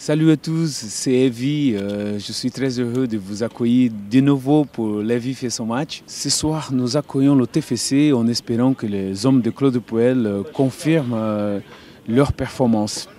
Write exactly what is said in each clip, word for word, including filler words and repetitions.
Salut à tous, c'est Evie. Euh, je suis très heureux de vous accueillir de nouveau pour Lévi fait son match. Ce soir, nous accueillons le T F C en espérant que les hommes de Claude Puel euh, confirment euh, leur performance.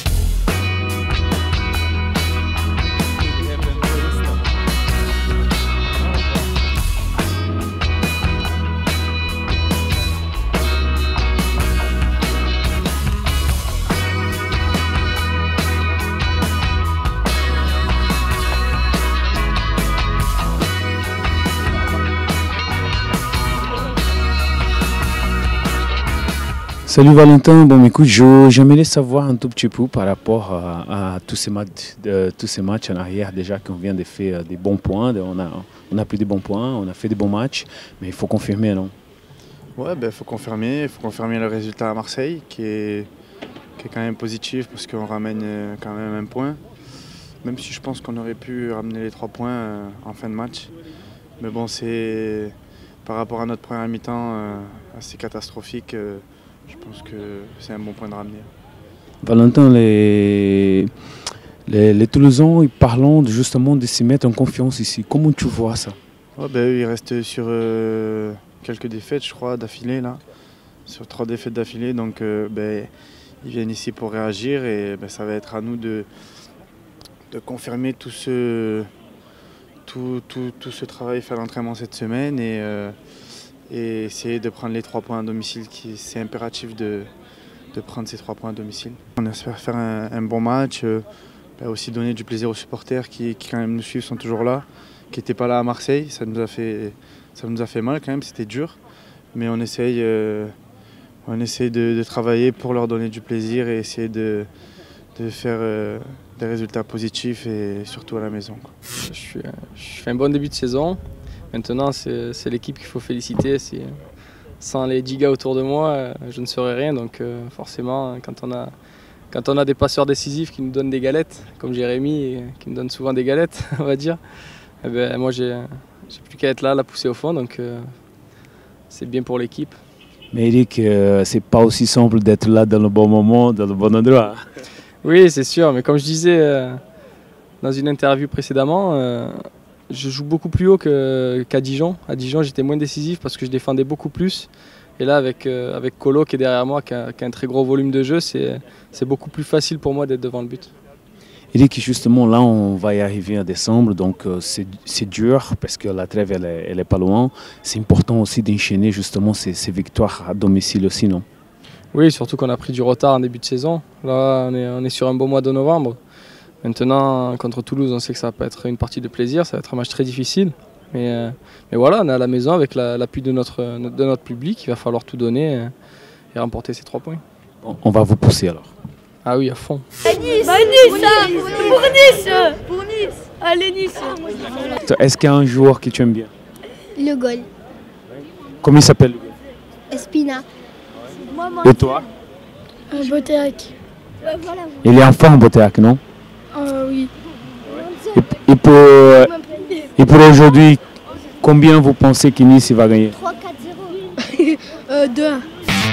Salut Valentin, bon écoute, j'aimerais savoir un tout petit peu par rapport à, à tous, ces matchs, de, tous ces matchs en arrière déjà qu'on vient de faire des bons points, on a, on a pris des bons points, on a fait des bons matchs, mais il faut confirmer, non? Ouais, ben, faut confirmer, il faut confirmer le résultat à Marseille qui est, qui est quand même positif parce qu'on ramène quand même un point, même si je pense qu'on aurait pu ramener les trois points en fin de match, mais bon, c'est par rapport à notre première mi-temps assez catastrophique. Je pense que c'est un bon point de ramener. Valentin, les, les, les Toulousains, ils parlent justement de se mettre en confiance ici. Comment tu vois ça? Ouais, ben, eux, ils restent sur euh, quelques défaites, je crois, d'affilée, là. Sur trois défaites d'affilée. Donc, euh, ben, ils viennent ici pour réagir et ben, ça va être à nous de, de confirmer tout ce, tout, tout, tout ce travail fait à l'entraînement cette semaine. Et, euh, et essayer de prendre les trois points à domicile, c'est impératif de, de prendre ces trois points à domicile. On espère faire un, un bon match, euh, aussi donner du plaisir aux supporters qui, qui quand même nous suivent, sont toujours là, qui n'étaient pas là à Marseille. Ça nous a fait, ça nous a fait mal quand même, c'était dur, mais on essaye, euh, on essaye de, de travailler pour leur donner du plaisir et essayer de, de faire euh, des résultats positifs et surtout à la maison, quoi. Je, suis, je fais un bon début de saison. Maintenant, c'est l'équipe qu'il faut féliciter. Sans les dix gars autour de moi, je ne serais rien. Donc forcément, quand on, a, quand on a des passeurs décisifs qui nous donnent des galettes, comme Jérémy, et qui me donne souvent des galettes, on va dire, eh ben, moi, j'ai plus qu'à être là, la pousser au fond. Donc euh, c'est bien pour l'équipe. Mais Eric, euh, c'est pas aussi simple d'être là dans le bon moment, dans le bon endroit. Oui, c'est sûr. Mais comme je disais euh, dans une interview précédemment, euh, je joue beaucoup plus haut qu'à Dijon. À Dijon, j'étais moins décisif parce que je défendais beaucoup plus. Et là, avec, euh, avec Colo qui est derrière moi, qui a, qui a un très gros volume de jeu, c'est beaucoup plus facile pour moi d'être devant le but. Eric, justement, là, on va y arriver en décembre, donc euh, c'est dur parce que la trêve, elle est, elle est pas loin. C'est important aussi d'enchaîner justement ces, ces victoires à domicile aussi, non? Oui, surtout qu'on a pris du retard en début de saison. Là, on est, on est sur un beau mois de novembre. Maintenant, contre Toulouse, on sait que ça va pas être une partie de plaisir, ça va être un match très difficile. Mais, euh, mais voilà, on est à la maison avec l'appui de notre, de notre public, il va falloir tout donner et remporter ces trois points. Bon, on va vous pousser alors. Ah oui, à fond. À Nice, bah, Nice, Nice, pour Nice, pour Nice, allez Nice. Est-ce qu'il y a un joueur que tu aimes bien? Le goal. Comment il s'appelle? Espina. Et toi? Un Botéac. Il est en forme, Botéac, non? Euh, oui. Et, et pour, et pour aujourd'hui, combien vous pensez que Nice va gagner? trois quatre zéro. euh, deux un.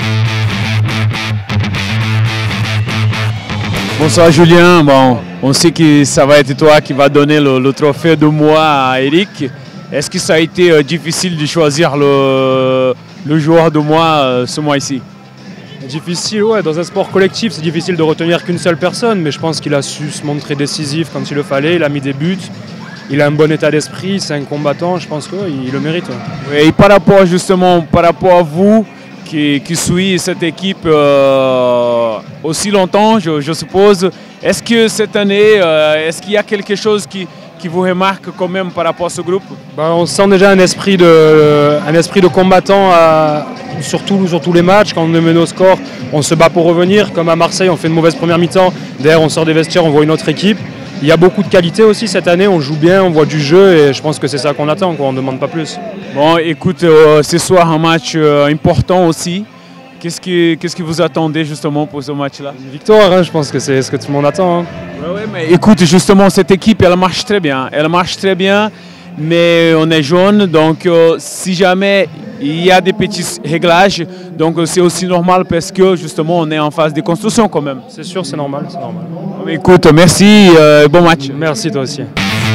Bonsoir Julien, bon, on sait que ça va être toi qui va donner le, le trophée de mois à Eric. Est-ce que ça a été euh, difficile de choisir le, le joueur de mois euh, ce mois-ci? Difficile, ouais, dans un sport collectif, c'est difficile de retenir qu'une seule personne, mais je pense qu'il a su se montrer décisif quand il le fallait, il a mis des buts, il a un bon état d'esprit, c'est un combattant, je pense qu'il ouais, le mérite. Ouais. Et par rapport justement, par rapport à vous qui, qui suivez cette équipe euh, aussi longtemps, je, je suppose, est-ce que cette année, euh, est-ce qu'il y a quelque chose qui, qui vous remarque quand même par rapport à ce groupe? Ben, on sent déjà un esprit de, un esprit de combattant à, sur, tout, sur tous les matchs. Quand on est mené au score, on se bat pour revenir. Comme à Marseille, on fait une mauvaise première mi-temps. Derrière, on sort des vestiaires, on voit une autre équipe. Il y a beaucoup de qualité aussi cette année. On joue bien, on voit du jeu et je pense que c'est ça qu'on attend, quoi. On ne demande pas plus. Bon, écoute, euh, ce soir, un match euh, important aussi. Qu'est-ce que, qu'est-ce que vous attendez justement pour ce match-là? Une victoire, hein, je pense que c'est ce que tout le monde attend. Hein. Ouais, ouais, mais écoute, justement, cette équipe, elle marche très bien. Elle marche très bien. mais on est jaune, donc euh, si jamais il y a des petits réglages, donc c'est aussi normal parce que justement on est en phase de construction quand même. C'est sûr, c'est normal, c'est normal. Écoute, merci, euh, bon match. Merci toi aussi.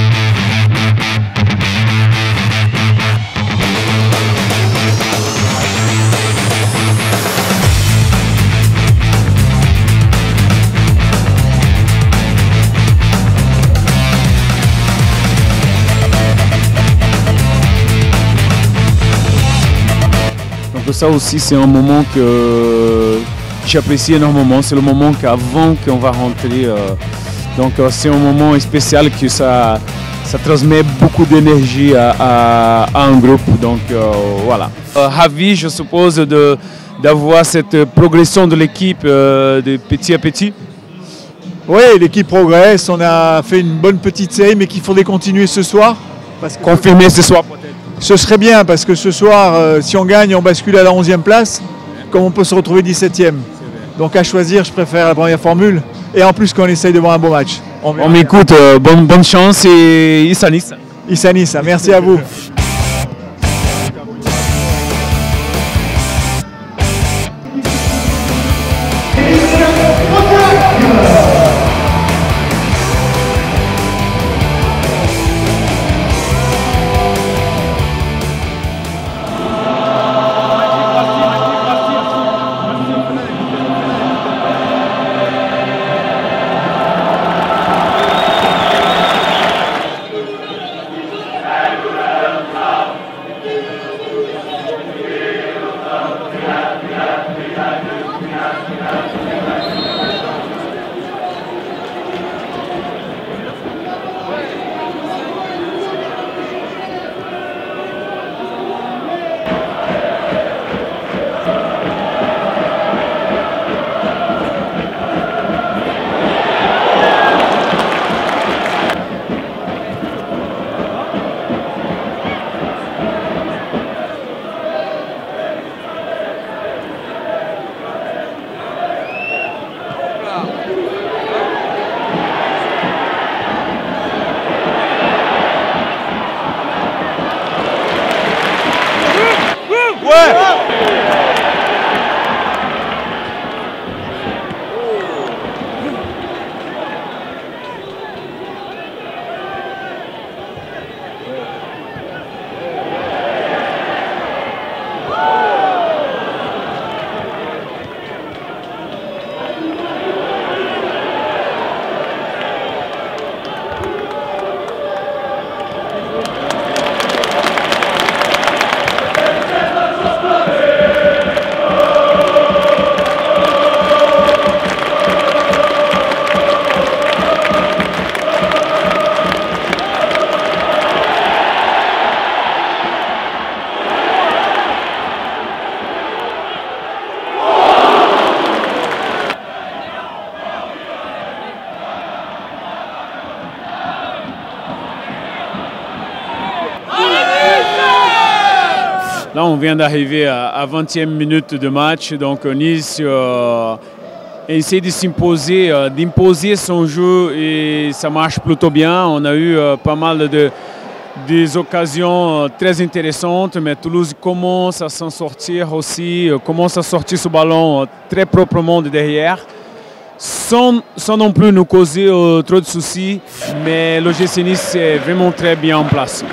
Donc ça aussi c'est un moment que j'apprécie énormément, c'est le moment qu'avant qu'on va rentrer, euh, donc euh, c'est un moment spécial que ça, ça transmet beaucoup d'énergie à, à, à un groupe, donc euh, voilà. Euh, ravi je suppose de, d'avoir cette progression de l'équipe euh, de petit à petit. Oui, l'équipe progresse, on a fait une bonne petite série mais qu'il faudrait continuer ce soir. Parce que confirmer ce soir peut-être. Ce serait bien parce que ce soir, euh, si on gagne, on bascule à la onzième place, comme on peut se retrouver dix-septième. Donc à choisir, je préfère la première formule. Et en plus qu'on essaye de voir un beau match. On, on m'écoute, euh, bonne, bonne chance et Issa Nissa. Issa Nissa, merci à vous. Là, on vient d'arriver à la vingtième minute de match, donc Nice euh, essaie de s'imposer, euh, d'imposer son jeu et ça marche plutôt bien. On a eu euh, pas mal de des occasions euh, très intéressantes, mais Toulouse commence à s'en sortir aussi, euh, commence à sortir ce ballon euh, très proprement de derrière, sans, sans non plus nous causer euh, trop de soucis, mais l'O G C Nice est vraiment très bien en place.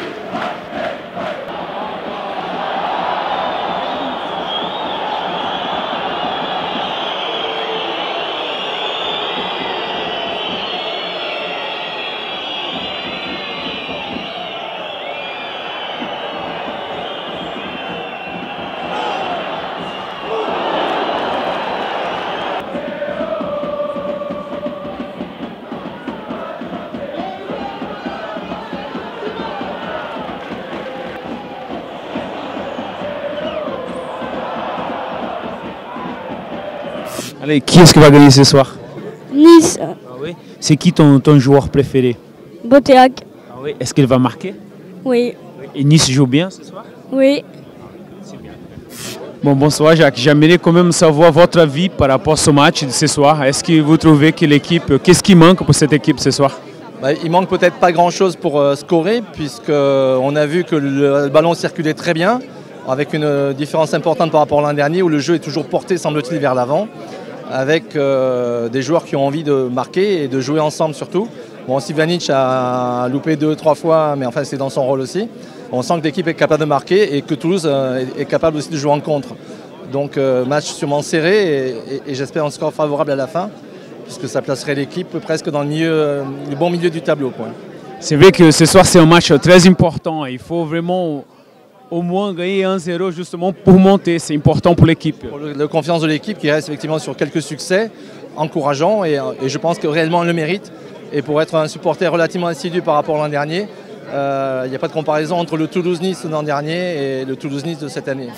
Allez, qui est-ce qui va gagner ce soir? Nice. Ah oui. C'est qui ton, ton joueur préféré? Boteac. Ah oui. Est-ce qu'il va marquer? Oui. Et Nice joue bien ce soir? Oui. Bon, bonsoir Jacques. J'aimerais quand même savoir votre avis par rapport à ce match de ce soir. Est-ce que vous trouvez que l'équipe, qu'est-ce qui manque pour cette équipe ce soir? bah, il manque peut-être pas grand-chose pour euh, scorer, puisqu'on a vu que le, le ballon circulait très bien, avec une euh, différence importante par rapport à l'an dernier, où le jeu est toujours porté, semble-t-il, vers l'avant, avec euh, des joueurs qui ont envie de marquer et de jouer ensemble surtout. Bon, Sivanic a loupé deux, trois fois, mais enfin c'est dans son rôle aussi. On sent que l'équipe est capable de marquer et que Toulouse euh, est capable aussi de jouer en contre. Donc euh, match sûrement serré et, et, et j'espère un score favorable à la fin, puisque ça placerait l'équipe presque dans le, milieu, le bon milieu du tableau. C'est vrai que ce soir c'est un match très important. Il faut vraiment au moins gagner un zéro justement pour monter. C'est important pour l'équipe. Pour la confiance de l'équipe qui reste effectivement sur quelques succès encourageants et, et je pense que réellement elle le mérite. Et pour être un supporter relativement assidu par rapport à l'an dernier, il euh, n'y a pas de comparaison entre le Toulouse-Nice de l'an dernier et le Toulouse-Nice de cette année.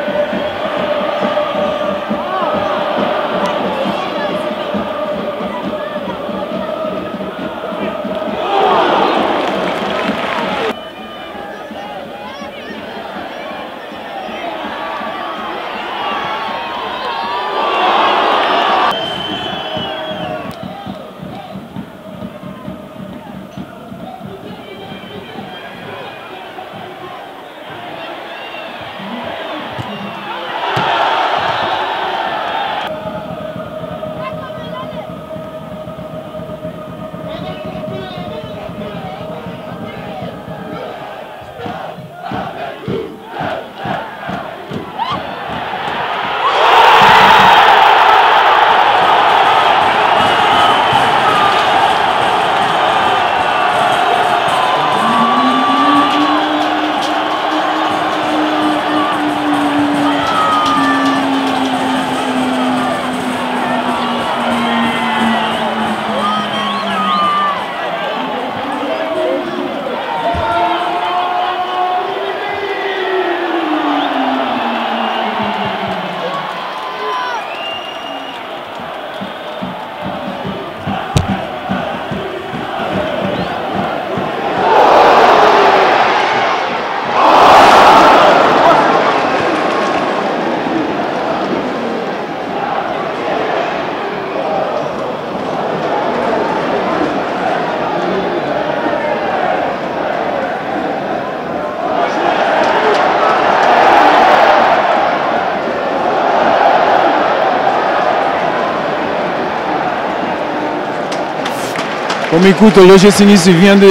Comme écoute, l'O G C Nice vient de,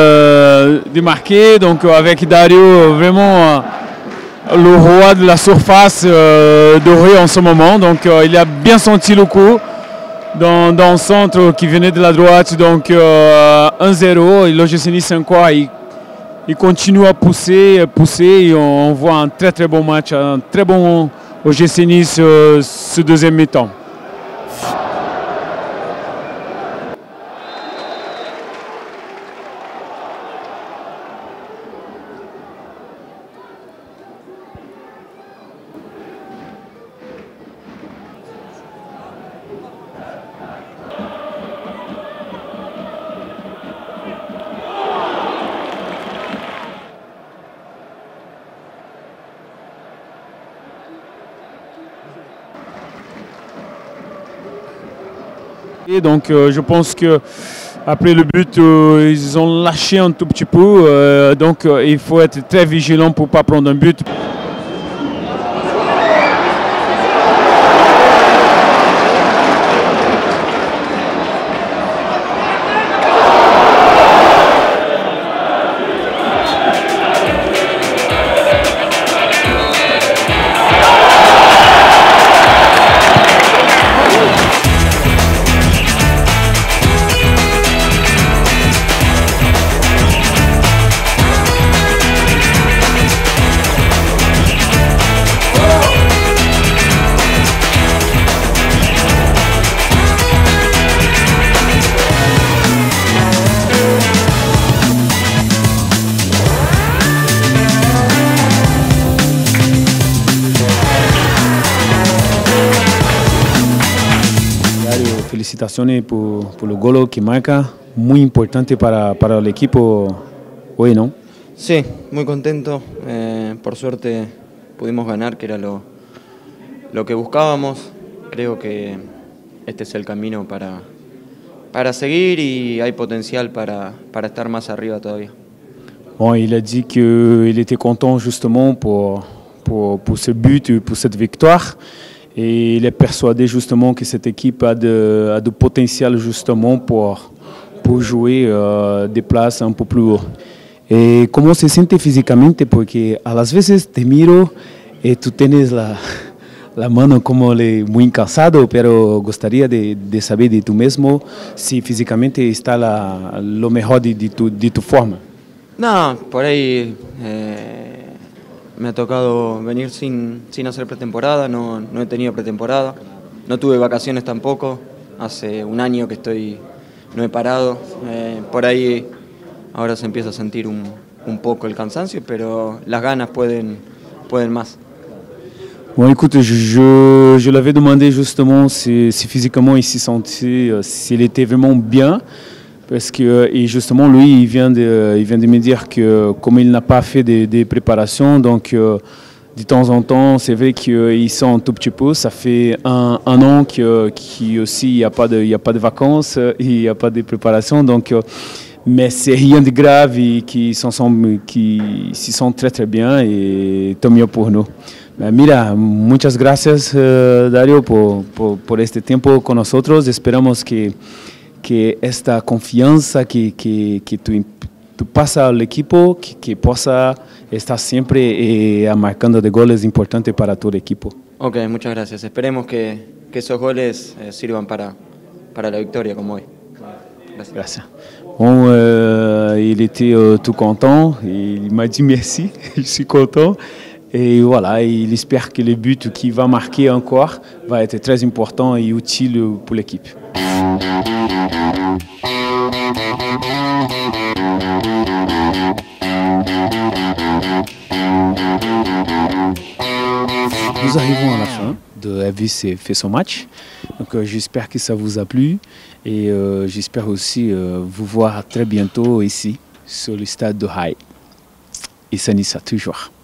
euh, de marquer, donc avec Dario vraiment euh, le roi de la surface euh, dorée en ce moment. Donc euh, il a bien senti le coup dans, dans le centre qui venait de la droite. Donc euh, un zéro, et l'O G C Nice encore, il, il continue à pousser, pousser et on voit un très très bon match, un très bon O G C Nice euh, ce deuxième mi-temps. Et donc euh, je pense que après le but, euh, ils ont lâché un tout petit peu. Euh, donc euh, il faut être très vigilant pour ne pas prendre un but. Felicitaciones por, por el gol que marca, muy importante para, para el equipo hoy, ¿no? Sí, muy contento. Eh, por suerte pudimos ganar, que era lo, lo que buscábamos. Creo que este es el camino para, para seguir y hay potencial para, para estar más arriba todavía. Bon, il a dit qu'il était content justement pour, pour, pour ce but, pour cette victoire. Et il est persuadé justement que cette équipe a de, a de potentiel justement pour, pour jouer euh, des places un peu plus haut. Et comment se siente físicamente? Porque a las veces te miro y tú tienes la, la mano como le, muy cansado, pero gustaría de, de saber de tú mismo si físicamente está la, lo mejor de, de, tu, de tu forma. No, por ahí eh, me ha tocado venir sin, sin hacer pretemporada, no, no he tenido pretemporada, no tuve vacaciones tampoco, hace un año que estoy, no he parado, eh, por ahí ahora se empieza a sentir un, un poco el cansancio, pero las ganas pueden, pueden más. Bon, écoute, je, je, je l'avais demandé justement si, si physiquement il s'y sentait, s'il était vraiment bien. Parce que, et justement, lui, il vient de, il vient de me dire que comme il n'a pas fait de, de préparation, donc euh, de temps en temps, c'est vrai qu'il sent un tout petit peu. Ça fait un, un an qu'il qu aussi, il n'y a pas de, il y a pas de vacances, il n'y a pas de préparation. Donc, euh, mais c'est rien de grave et qui s'y sent très très bien et tant mieux pour nous. Mira, muchas gracias, uh, Dario, por, por, por este tiempo con nosotros. Esperamos que que esta confianza que, que, que tú, tú pasas al equipo, que, que possa estar siempre eh, marcando de goles importantes para todo el equipo. Ok, muchas gracias. Esperemos que, que esos goles eh, sirvan para, para la victoria como hoy. Gracias. Gracias. Bon, euh, il était euh, tout content, il m'a dit merci, je suis content. Et voilà, il espère que le but qu'il va marquer encore va être très important et utile pour l'équipe. Nous arrivons à la fin de Elvis fait son match. Donc euh, j'espère que ça vous a plu et euh, j'espère aussi euh, vous voir très bientôt ici sur le stade de Haï. Et ça n'y ça toujours.